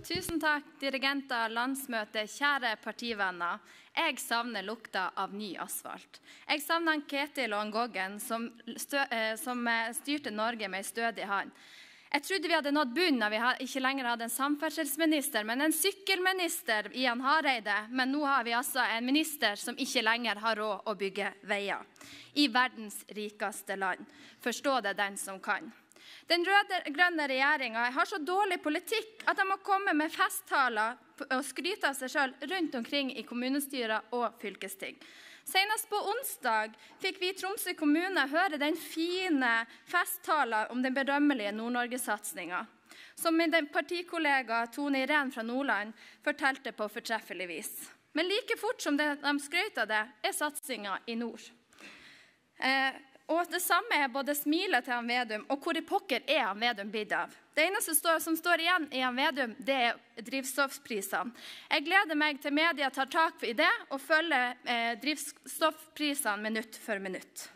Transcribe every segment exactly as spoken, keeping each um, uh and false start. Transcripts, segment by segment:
Tusen takk, dirigenter, landsmøte, kjære partivenner. Jeg savner lukta av ny asfalt. Jeg savner Ketil og Ngoggen som, stø, eh, som styrte Norge med en stødig hand. Jeg trodde vi hadde nådd bunnen når vi ikke lenger hadde en samferdselsminister, men en sykkelminister, Ian Hareide. Men nå har vi altså en minister som ikke lenger har råd å bygge veier. I verdens rikeste land. Forstå det den som kan. Den rød-grønne regjeringen har så dårlig politikk at de må komme med festtaler og skryte av seg selv rundt omkring i kommunestyrer og fylkesting. Senest på onsdag fikk vi i Tromsø kommune høre den fine festtalen om den berømmelige Nord-Norge-satsningen, som min partikollega Tone Irene fra Nordland fortalte på fortreffelig vis. Men like fort som de skrøt av det, er satsingen i nord. Eh, Og det samme er både smilet til han Vedum, og hvor i pokker er han Vedum blitt av. Det eneste som står igjen i han Vedum, det er drivstoffprisene. Jeg gleder meg til media tar tak i det, og følger eh, drivstoffprisene minutt for minutt.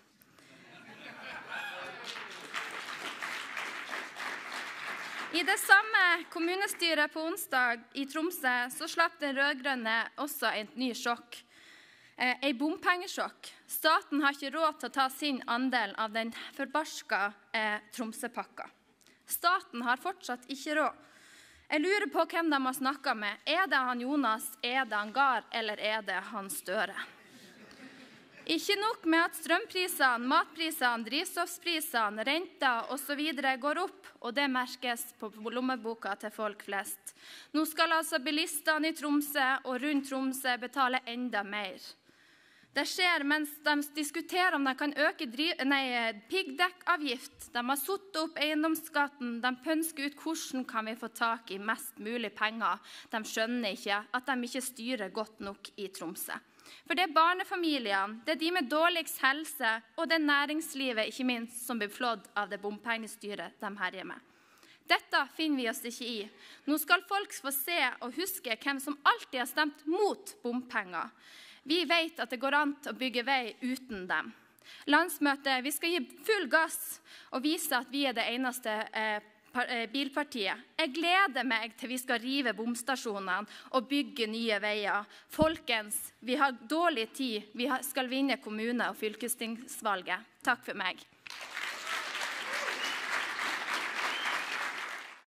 I det samme kommunestyret på onsdag i Tromsø, så slapp den rød-grønne også et ny sjokk. En bompengesjokk. Staten har ikke råd til å ta sin andel av den forbarska eh, Tromsøpakka. Staten har fortsatt ikke råd. Jeg lurer på hvem de har snakket med. Er det han Jonas, er det han Gahr, eller er det han Støre? Ikke nok med at strømprisene, matprisene, drivstoffprisene, renter og så videre går opp, og det merkes på lommeboka til folk flest. Nå skal altså bilistene i Tromsø og rundt Tromsø betale enda mer. Det skjer mens de diskuterer om de kan øke piggdekkavgift. De har satt opp eiendomsskatten. De pønsker ut hvordan kan vi få tak i mest mulig penger. De skjønner ikke at de ikke styrer godt nok i Tromsø. For det er barnefamiliene, det er de med dårligst helse, og det er næringslivet, ikke minst, som blir flådd av det bompengestyret de herjer med. Dette finner vi oss ikke i. Nå skal folk få se og huske hvem som alltid har stemt mot bompenger. Vi vet at det går an å bygge vei uten dem. Landsmøtet, vi skal gi full gass og vise at vi er det eneste eh, bilpartiet. Jeg gleder meg til vi skal rive bomstasjonene og bygge nye veier. Folkens, vi har dårlig tid. Vi skal vinne kommune- og fylkestingsvalget. Takk for meg.